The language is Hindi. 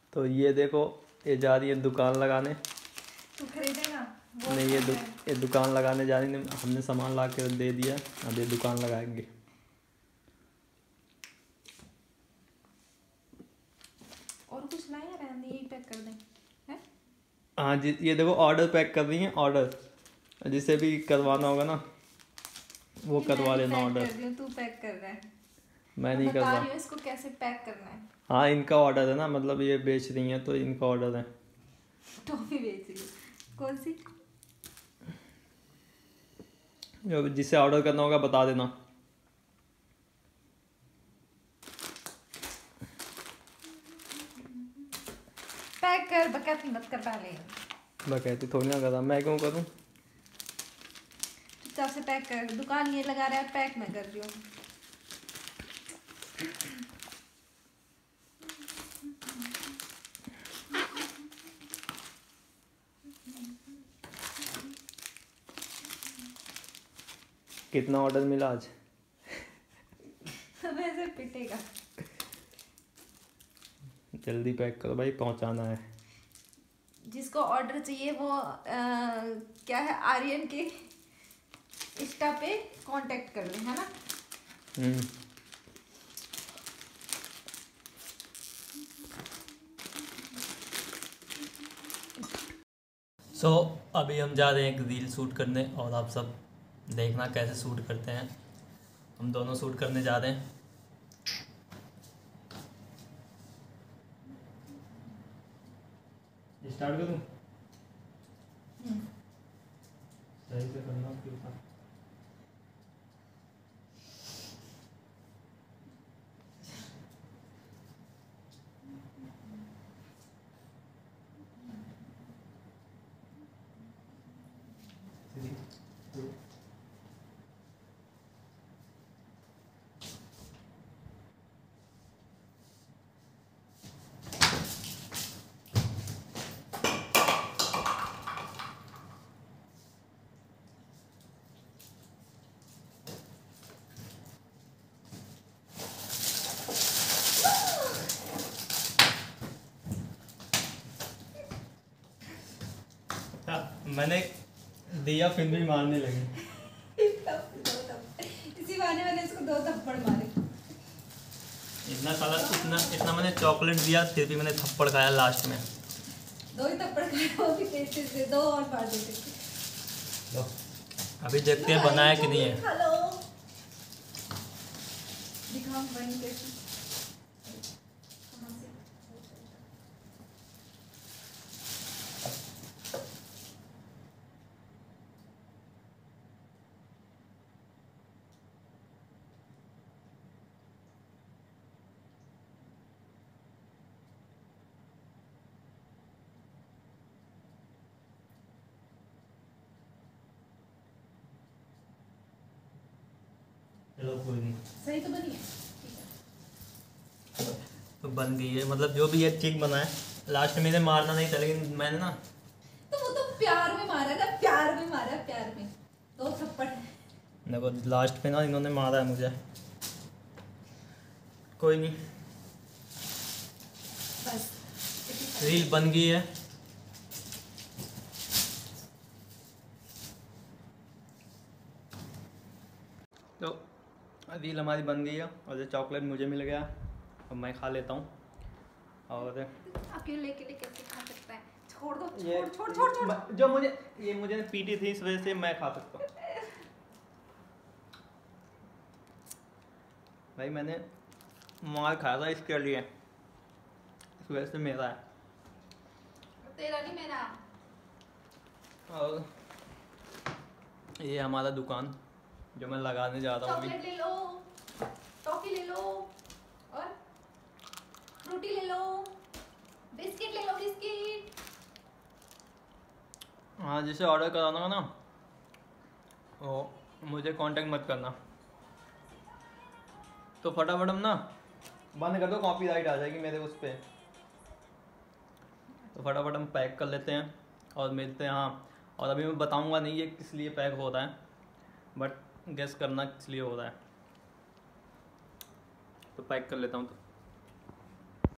तो ये देखो, ये जा रही है दुकान लगाने। तू खरीदेगा? नहीं, ये दुकान लगाने जा रही है। हमने सामान ला के दे दिया, अब ये दुकान लगाएंगे। और कुछ लाए या रहने यही पैक कर दें? हैं? हाँ जी, ये देखो ऑर्डर पैक कर रही हैं। ऑर्डर जिसे भी करवाना होगा ना वो करवा लेना ऑर्डर। तू पैक कर रहा है, मैं नहीं कर रहा। इसको कैसे पैक करना है। हाँ, इनका ऑर्डर है ना, मतलब ये बेच रही हैं तो इनका ऑर्डर है। टॉफी बेच रही है? कौन सी? जिसे ऑर्डर करना होगा बता देना। पैक कर, बकैती मत कर पहले। बकैती थोड़ी ना कर रहा, मैं क्यों करूँ? चुपचाप से पैक कर। दुकान ये लगा रहा है, पैक मैं कर रही हूँ। कितना ऑर्डर मिला आज? ऐसे पिटेगा। जल्दी पैक करो भाई, पहुंचाना है। जिसको ऑर्डर चाहिए वो क्या है, आर्यन के इंस्टा पे कांटेक्ट कर ले, है ना? सो अभी हम जा रहे हैं एक रील शूट करने और आप सब देखना कैसे शूट करते हैं। हम दोनों शूट करने जा रहे हैं। स्टार्ट करूं? सही से करना क्यों था? मैंने दिया फिर भी मारने लगे। इसी बहाने मैंने इसको 2 थप्पड़ मारे। इतना मैंने चॉकलेट दिया फिर भी मैंने थप्पड़ खाया लास्ट में। 2 ही थप्पड़ खाए, वो भी तेज से 2 और मार देते। लो अभी देखते हैं बनाया कि नहीं है। हेलो, दिखाओ बनी कैसी। चलो कोई नहीं, सही तो बनी है। तो बन गई है, मतलब जो भी है ठीक बना है। लास्ट में इन्हें मारना नहीं था लेकिन मैंने ना, तो वो तो प्यार में मारा ना, प्यार में मारा, प्यार में 2 थप्पड़। देखो लास्ट में ना इन्होंने मारा है मुझे। कोई नहीं, बस रील बन गई है। तो रील हमारी बन गई है और ये चॉकलेट मुझे मिल गया, अब मैं खा लेता हूँ। और अकेले अकेले कैसे खा सकता है? छोड़ दो, ये छोड़ छोड़ छोड़ छोड़। जो मुझे पीटी थी इस वजह से मैं खा सकता हूँ। भाई मैंने मार खाया था इसके लिए, इस वजह से मेरा है। तेरा नहीं मेरा। और ये हमारा दुकान जो मैं लगाने जा रहा हूँ। चॉकलेट ले लो, टॉफी ले लो, और फ्रूटी ले लो, बिस्किट ले लो, बिस्किट। हाँ, जिसे ऑर्डर कराना हो ना वो मुझे कांटेक्ट मत करना। तो फटाफट हम ना बंद कर दो, कॉपीराइट आ जाएगी मेरे उस पर। तो फटाफट हम पैक कर लेते हैं और मिलते हैं। हाँ, और अभी मैं बताऊंगा नहीं ये किस लिए पैक हो रहा है, बट गेस करना किस लिए हो रहा है। तो पैक कर लेता हूँ तो